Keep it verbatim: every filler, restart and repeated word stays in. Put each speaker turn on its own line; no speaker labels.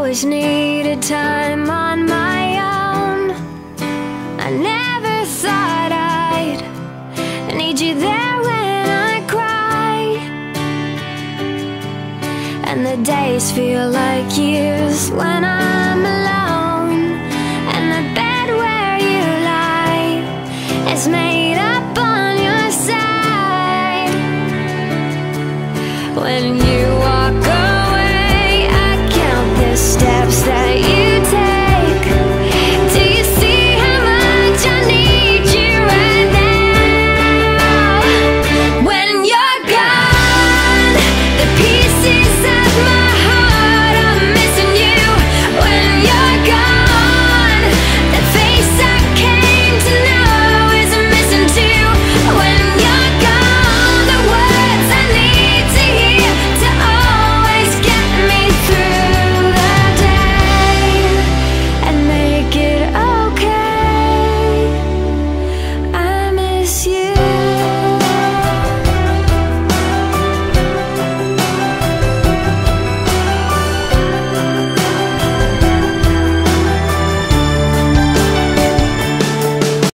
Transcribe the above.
always needed time on my own. I never thought I'd need you there when I cry, and the days feel like years when I'm alone, and the bed where you lie is made up on your side. When you